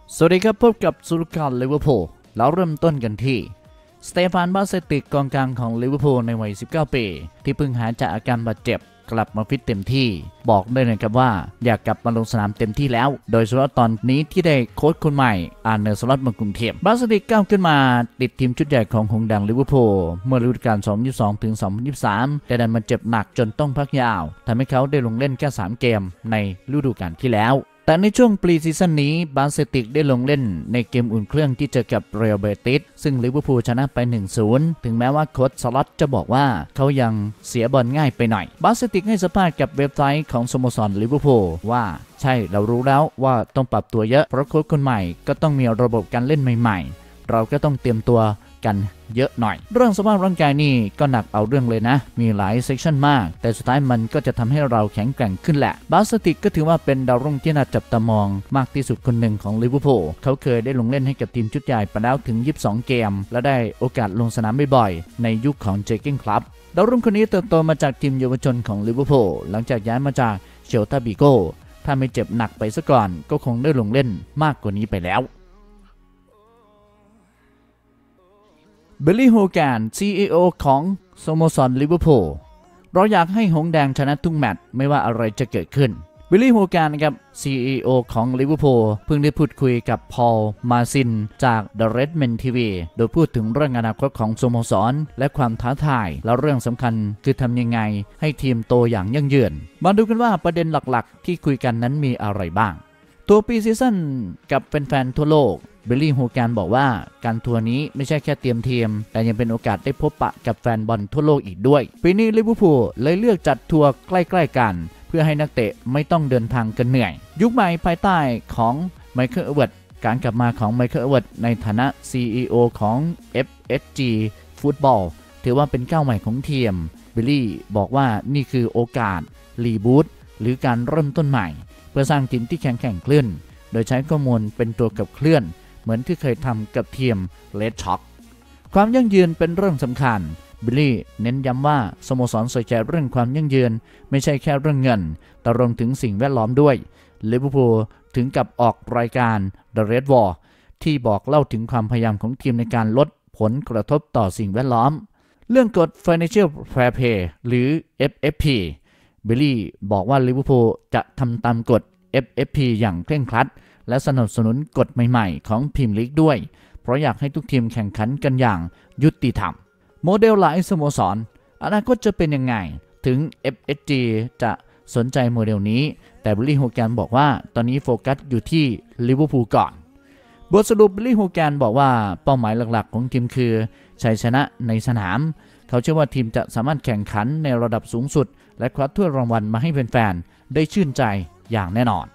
สวัสดีครับพบกับสุรการลิเวอร์พูลแล้วเริ่มต้นกันที่สเตฟาน บาเซติกกองกลางของลิเวอร์พูลในวัย 19 ปีที่เพิ่งหายจากอาการบาดเจ็บกลับมาฟิตเต็มที่บอกได้เลยครับว่าอยากกลับมาลงสนามเต็มที่แล้วโดยเฉพาะตอนนี้ที่ได้โค้ชคนใหม่อาร์เน สล็อตมากรุงเทพบาเซติกก้าวขึ้นมาติดทีมชุดใหญ่ของหงส์แดงลิเวอร์พูลเมื่อฤดูกาล 2022 ถึง 2023 แต่ดันมาเจ็บหนักจนต้องพักยาวทำให้เขาได้ลงเล่นแค่ 3 เกมในฤดูกาลที่แล้วแต่ในช่วงปรีซีซั่นนี้บาเซติกได้ลงเล่นในเกมอุ่นเครื่องที่เจอกับเรอัลเบติสซึ่งลิเวอร์พูลชนะไป 1-0 ถึงแม้ว่าโค้ชสล็อตจะบอกว่าเขายังเสียบอลง่ายไปหน่อยบาเซติกให้สัมภาษณ์กับเว็บไซต์ของสโมสรลิเวอร์พูลว่าใช่เรารู้แล้วว่าต้องปรับตัวเยอะเพราะโค้ชคนใหม่ก็ต้องมีระบบการเล่นใหม่ๆเราก็ต้องเตรียมตัวกันเยอะหน่อยเรื่องสภาพร่างกายนี่ก็หนักเอาเรื่องเลยนะมีหลายเซกชันมากแต่สุดท้ายมันก็จะทำให้เราแข็งแกร่งขึ้นแหละบาสติกก็ถือว่าเป็นดาวรุ่งที่น่าจับตามองมากที่สุดคนหนึ่งของลิเวอร์พูลเขาเคยได้ลงเล่นให้กับทีมชุดใหญ่ไปแล้วถึง22เกมและได้โอกาสลงสนามบ่อยๆในยุคของเจเก้นคลับดาวรุ่งคนนี้เติบโตมาจากทีมเยาวชนของลิเวอร์พูลหลังจากย้ายมาจากเชลตาบิโก้ถ้าไม่เจ็บหนักไปซะก่อนก็คงได้ลงเล่นมากกว่านี้ไปแล้วบิลลี่ โฮแกน CEO ของสโมสรลิเวอร์พูลเราอยากให้หงส์แดงชนะทุกแมตช์ไม่ว่าอะไรจะเกิดขึ้นบิลลี่ โฮแกนนะครับ CEO ของลิเวอร์พูลเพิ่งได้พูดคุยกับพอล มาซินจาก The Redmen TV โดยพูดถึงเรื่องอนาคตของสโมสรและความท้าทายและเรื่องสำคัญคือทำยังไงให้ทีมโตอย่างยั่งยืนมาดูกันว่าประเด็นหลักๆที่คุยกันนั้นมีอะไรบ้างตัวปีซีซั่นกับแฟนๆทั่วโลกบิลลี่ โฮแกนบอกว่าการทัวร์นี้ไม่ใช่แค่เตรียมทีมแต่ยังเป็นโอกาสได้พบปะกับแฟนบอลทั่วโลกอีกด้วยปีนี้ลิเวอร์พูลเลยเลือกจัดทัวร์ใกล้ๆกันเพื่อให้นักเตะไม่ต้องเดินทางกันเหนื่อยยุคใหม่ภายใต้ของไมเคิล เอเวิร์ดการกลับมาของไมเคิล เอเวิร์ดในฐานะ CEO ของ FSG ฟุตบอลถือว่าเป็นก้าวใหม่ของทีมบิลลี่บอกว่านี่คือโอกาสรีบูตหรือการเริ่มต้นใหม่เพื่อสร้างทีมที่แข็งแกร่งขึ้นโดยใช้ข้อมูลเป็นตัวขับเคลื่อนเหมือนที่เคยทำกับทีมเลดช็อคความยั่งยืนเป็นเรื่องสำคัญบิลลี่เน้นย้ำว่าสโมสรใส่ใจเรื่องความยั่งยืนไม่ใช่แค่เรื่องเงินแต่รวมถึงสิ่งแวดล้อมด้วยลิเวอร์พูลถึงกับออกรายการ The Red Wall ที่บอกเล่าถึงความพยายามของทีมในการลดผลกระทบต่อสิ่งแวดล้อมเรื่องกฎ Financial Fair Play หรือ FFP บิลลี่บอกว่าลิเวอร์พูลจะทำตามกฎ FFP อย่างเคร่งครัดและสนับสนุนกฎใหม่ๆของพรีเมียร์ลีกด้วยเพราะอยากให้ทุกทีมแข่งขันกันอย่างยุติธรรมโมเดลหลายสโมสรอนาคตจะเป็นยังไงถึง FSG จะสนใจโมเดลนี้แต่บิลลี่ โฮแกนบอกว่าตอนนี้โฟกัสอยู่ที่ลิเวอร์พูลก่อนบทสรุปบิลลี่ โฮแกนบอกว่าเป้าหมายหลักๆของทีมคือชัยชนะในสนามเขาเชื่อว่าทีมจะสามารถแข่งขันในระดับสูงสุดและคว้าถ้วยรางวัลมาให้แฟนๆได้ชื่นใจอย่างแน่นอน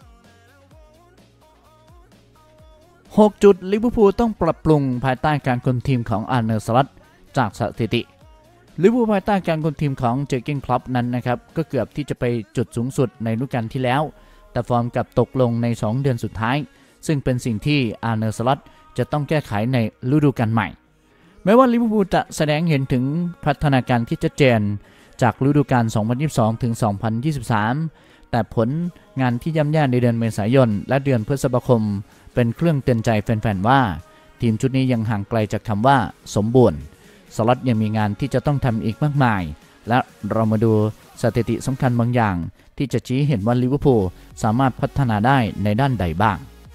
6 จุดลิเวอร์พูลต้องปรับปรุงภายใต้การคุมทีมของอาร์เน สล็อตจากสถิติลิเวอร์พูลภายใต้การคุมทีมของเจอร์เก้น คล็อปนั้นนะครับก็เกือบที่จะไปจุดสูงสุดในฤดูกาลที่แล้วแต่ฟอร์มกลับตกลงใน2เดือนสุดท้ายซึ่งเป็นสิ่งที่อาร์เน สล็อตจะต้องแก้ไขในฤดูกาลใหม่แม้ว่าลิเวอร์พูลจะแสดงเห็นถึงพัฒนาการที่ชัดเจนจากฤดูกาล 2022 ถึง 2023 แต่ผลงานที่ย่ำแย่ในเดือนเมษายนและเดือนพฤษภาคมเป็นเครื่องเตือนใจแฟนๆว่าทีมชุดนี้ยังห่างไกลจากคำว่าสมบูรณ์สล็อตยังมีงานที่จะต้องทำอีกมากมายและเรามาดูสถิติสำคัญบางอย่างที่จะชี้เห็นว่าลิเวอร์พูลสามารถพัฒนาได้ในด้านใดบ้าง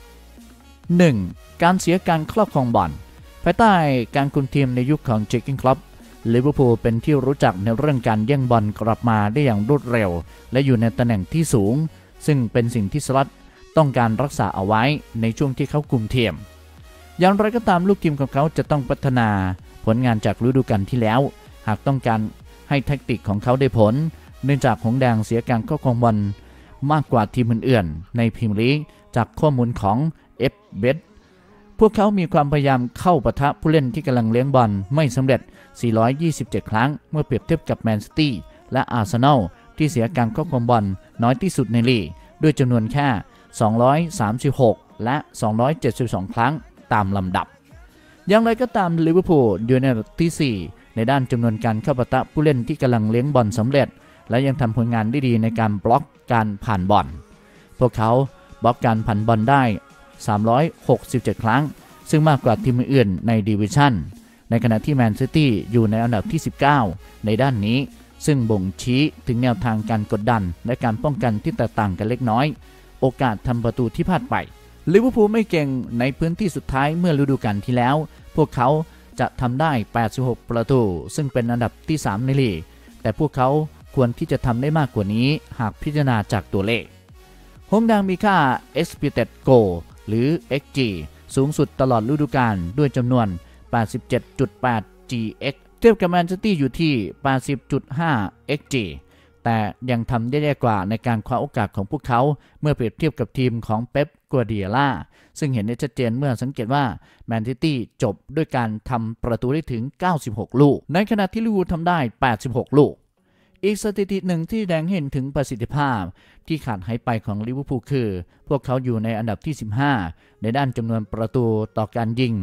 1. การเสียการครอบครองบอลภายใต้การคุมทีมในยุคของเจอร์เก้น คล็อปลิเวอร์พูลเป็นที่รู้จักในเรื่องการแย่งบอลกลับมาได้อย่างรวดเร็วและอยู่ในตำแหน่งที่สูงซึ่งเป็นสิ่งที่สล็อตต้องการรักษาเอาไว้ในช่วงที่เขาคุมทีมอย่างไรก็ตามลูกทีมของเขาจะต้องพัฒนาผลงานจากฤดูกาลที่แล้วหากต้องการให้แทคติกของเขาได้ผลเนื่องจากหงส์แดงเสียการครอบครองบอลมากกว่าทีมอื่นๆในพรีเมียร์ลีกจากข้อมูลของ FBet พวกเขามีความพยายามเข้าปะทะผู้เล่นที่กำลังเลี้ยงบอลไม่สำเร็จ427 ครั้งเมื่อเปรียบเทียบกับแมนซิตี้และอาร์เซนอลที่เสียการครอบครองบอลน้อยที่สุดในลีกด้วยจำนวนแค่236และ272ครั้งตามลำดับอย่างไรก็ตามลิเวอร์พูลอยู่ในอันดับที่4ในด้านจำนวนการเข้าปะทะผู้เล่นที่กำลังเลี้ยงบอลสำเร็จและยังทำผลงานได้ดีในการบล็อกการผ่านบอลพวกเขาบล็อกการผ่านบอลได้ 367 ครั้งซึ่งมากกว่าทีมอื่นในดิวิชั่นในขณะที่แมนซิตี้อยู่ในอันดับที่ 19 ในด้านนี้ซึ่งบ่งชี้ถึงแนวทางการกดดันและการป้องกันที่แตกต่างกันเล็กน้อยโอกาสทำประตูที่พลาดไปลิเวอร์พูลไม่เก่งในพื้นที่สุดท้ายเมื่อฤดูกาลที่แล้วพวกเขาจะทำได้86ประตูซึ่งเป็นอันดับที่3ในลีกแต่พวกเขาควรที่จะทำได้มากกว่านี้หากพิจารณาจากตัวเลขหงส์แดงมีค่า expected goal หรือ xG สูงสุดตลอดฤดูกาลด้วยจำนวน 87.8 gx เทียบกับแมนซิตี้อยู่ที่ 80.5 xg แต่ยังทำได้แย่กว่าในการคว้าโอกาสของพวกเขาเมื่อเปรียบเทียบกับทีมของเป๊ป กัวร์ดิโอลาซึ่งเห็นได้ชัดเจนเมื่อสังเกตว่าแมนซิตี้จบด้วยการทำประตูได้ถึง96ลูกในขณะที่ลิเวอร์พูลทำได้86ลูกอีกสถิติหนึ่งที่แสดงเห็นถึงประสิทธิภาพที่ขาดหายไปของลิเวอร์พูลคือพวกเขาอยู่ในอันดับที่15ในด้านจำนวนประตูต่อการยิง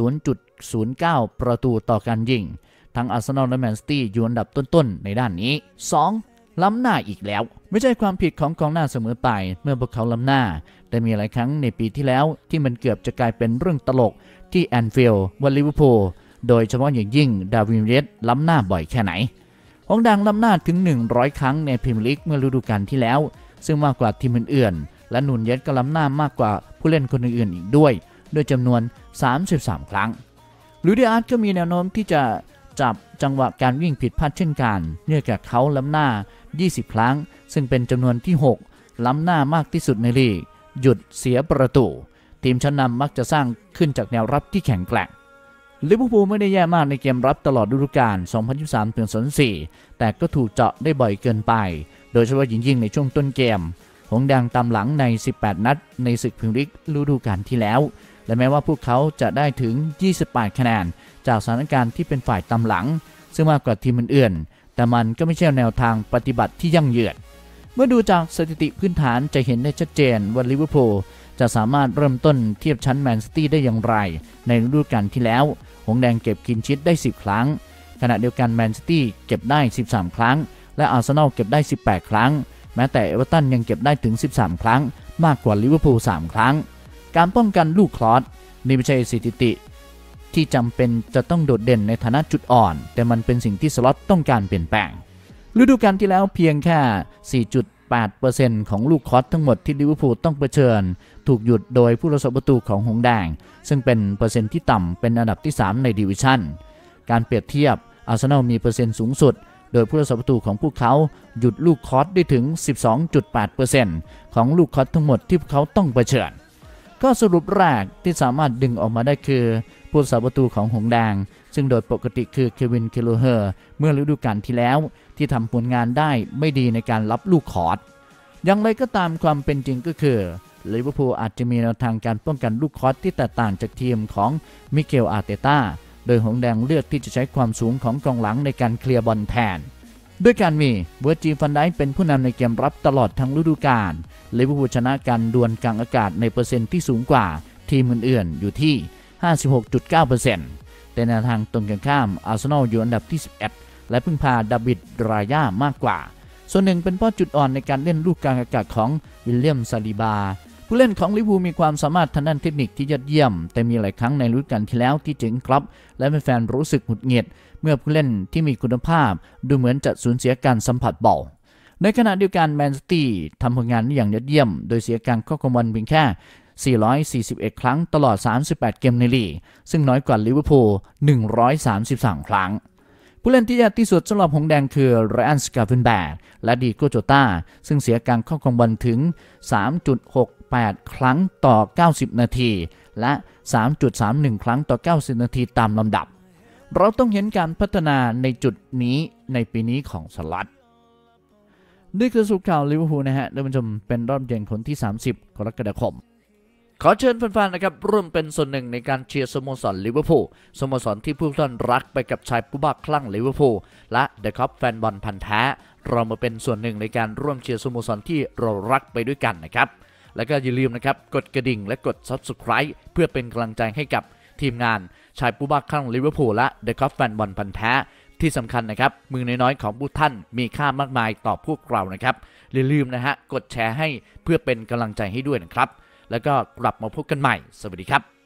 0.09 ประตูต่อการยิงทั้งอาร์เซนอลและแมนซิตี้อยู่อันดับต้นๆในด้านนี้ 2. ล้ำหน้าอีกแล้วไม่ใช่ความผิดของกองหน้าเสมอไปเมื่อพวกเขาล้ำหน้าแต่มีหลายครั้งในปีที่แล้วที่มันเกือบจะกลายเป็นเรื่องตลกที่แอนฟิลด์ว่าลิเวอร์พูลโดยเฉพาะอย่างยิ่งดาร์วิน นูเยสล้ำหน้าบ่อยแค่ไหนหงส์แดงล้ำหน้าถึง100ครั้งในพรีเมียร์ลีกเมื่อฤดูกาลที่แล้วซึ่งมากกว่าทีมอื่นๆและนูนเยสก็ล้ำหน้ามากกว่าผู้เล่นคนอื่นๆอีกด้วยจำนวน33ครั้งลูดิอาร์ตก็มีแนวโน้มที่จะจับจังหวะการวิ่งผิดพลาดเช่นกันเนื่องจากเขาล้ำหน้า20ครั้งซึ่งเป็นจำนวนที่6ล้ำหน้ามากที่สุดในลีกหยุดเสียประตูทีมชั้นนำมักจะสร้างขึ้นจากแนวรับที่แข็งแกร่งลิเวอร์พูลไม่ได้แย่มากในเกมรับตลอดฤดูกาล 2023-2024 แต่ก็ถูกเจาะได้บ่อยเกินไปโดยเฉพาะยิ่งในช่วงต้นเกมหงส์แดงตามหลังใน18นัดในศึกพรีเมียร์ลีกฤดูกาลที่แล้วและแม้ว่าพวกเขาจะได้ถึง28คะแนนจากสถานการณ์ที่เป็นฝ่ายตามหลังซึ่งมากกว่าทีมอื่นๆแต่มันก็ไม่ใช่แนวทางปฏิบัติที่ยั่งยืนเมื่อดูจากสถิติพื้นฐานจะเห็นได้ชัดเจนว่าลิเวอร์พูลจะสามารถเริ่มต้นเทียบชั้นแมนซิตี้ได้อย่างไรในฤดูกาลที่แล้วหงส์แดงเก็บคลีนชีทได้10ครั้งขณะเดียวกันแมนซิตี้เก็บได้13ครั้งและอาร์เซนอลเก็บได้18ครั้งแม้แต่เอเวอร์ตันยังเก็บได้ถึง13ครั้งมากกว่าลิเวอร์พูล3ครั้งการป้องกันลูกคลอสนี่ไม่ใช่สถิติที่จำเป็นจะต้องโดดเด่นในฐานะจุดอ่อนแต่มันเป็นสิ่งที่สล็อตต้องการเปลี่ยนแปลงฤดูกาลที่แล้วเพียงแค่ 4.8% ของลูกคลอสทั้งหมดที่ลิเวอร์พูลต้องเผชิญถูกหยุดโดยผู้รักษาประตูของหงส์แดงซึ่งเป็นเปอร์เซ็นต์ที่ต่ำเป็นอันดับที่3ในดิวิชั่นการเปรียบเทียบอาร์เซนอลมีเปอร์เซ็นต์สูงสุดโดยผู้รักษาประตูของพวกเขาหยุดลูกคลอสได้ถึง 12.8% ของลูกคลอสทั้งหมดที่พวกเขาต้องเผชิญก็สรุปแรกที่สามารถดึงออกมาได้คือผู้รักษาประตูของหงส์แดงซึ่งโดยปกติคือเควิน เคโลเฮอร์เมื่อฤดูกาลที่แล้วที่ทำผลงานได้ไม่ดีในการรับลูกคอร์สอย่างไรก็ตามความเป็นจริงก็คือลิเวอร์พูลอาจจะมีแนวทางการป้องกันลูกคอร์สที่แตกต่างจากทีมของมิเกล อาร์เตต้าโดยหงส์แดงเลือกที่จะใช้ความสูงของกองหลังในการเคลียร์บอลแทนด้วยการมีเวอร์จิล ฟันไดค์เป็นผู้นำในเกมรับตลอดทั้งฤดูกาลลิเวอร์พูลชนะการดวลกลางอากาศในเปอร์เซ็นต์ที่สูงกว่าทีมอื่นๆอยู่ที่ 56.9% แต่ในทางตรงกันข้ามอาร์เซนอลอยู่อันดับที่11และพึ่งพาดาวิด ราย่ามากกว่าส่วนหนึ่งเป็นเพราะจุดอ่อนในการเล่นลูกกลางอากาศของวิลเลียม ซาลิบาผู้เล่นของลิเวอร์พูลมีความสามารถทางด้านเทคนิคที่ยอดเยี่ยมแต่มีหลายครั้งในฤดูกาลที่แล้วที่เจ๋งครับและแฟนๆรู้สึกหงุดหงิดเมื่อผู้เล่นที่มีคุณภาพดูเหมือนจะสูญเสียการสัมผัสบอลในขณะเดียวกันแมนซิตี้ทำผลงานได้อย่างยอดเยี่ยมโดยเสียการเข้าบอลเพียงแค่441ครั้งตลอด38เกมในลีกซึ่งน้อยกว่าลิเวอร์พูล133ครั้งผู้เล่นที่ยากที่สุดสำหรับหงส์แดงคือไรอัน สกาเฟนแบร์กและดีโก โจต้าซึ่งเสียการเข้าบอลถึง 3.68 ครั้งต่อ90นาทีและ 3.31 ครั้งต่อ90นาทีตามลำดับเราต้องเห็นการพัฒนาในจุดนี้ในปีนี้ของสลัดนี่คือสุขข่าวลิเวอร์พูลนะฮะท่านผู้ชมเป็นรอบเย็นคนที่30กรกฎาคมขอเชิญแฟนๆนะครับร่วมเป็นส่วนหนึ่งในการเชียร์สโมสรลิเวอร์พูลสโมสรที่ผู้ท่านรักไปกับชายผู้บ้าคลั่งลิเวอร์พูลและเดอะคัพแฟนบอลพันธุ์แท้เรามาเป็นส่วนหนึ่งในการร่วมเชียร์สโมสรที่เรารักไปด้วยกันนะครับแล้วก็อย่าลืมนะครับกดกระดิ่งและกด Subscribe เพื่อเป็นกำลังใจให้กับทีมงานชายผู้บ้าคลั่งลิเวอร์พูลและเดอะคัพแฟนบอลพันธุ์แท้ที่สำคัญนะครับมือน้อยๆของผู้ท่านมีค่ามากมายต่อพวกเรานะครับอย่าลืมนะฮะกดแชร์ให้เพื่อเป็นกำลังใจให้ด้วยนะครับแล้วก็กลับมาพบกันใหม่สวัสดีครับ